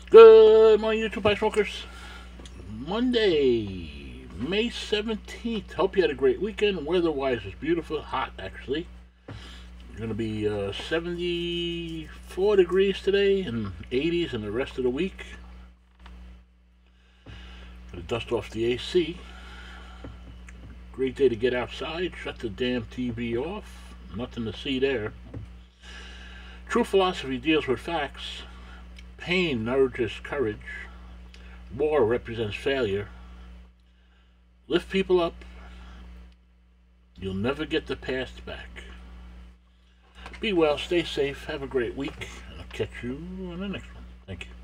Good morning, YouTube Pie Smokers. Monday, May 17th. Hope you had a great weekend. Weather-wise, it's beautiful. Hot, actually. It's going to be 74 degrees today and 80s in the rest of the week. Gonna dust off the AC. Great day to get outside. Shut the damn TV off. Nothing to see there. True philosophy deals with facts. Pain nourishes courage. War represents failure. Lift people up. You'll never get the past back. Be well, stay safe, have a great week, and I'll catch you on the next one. Thank you.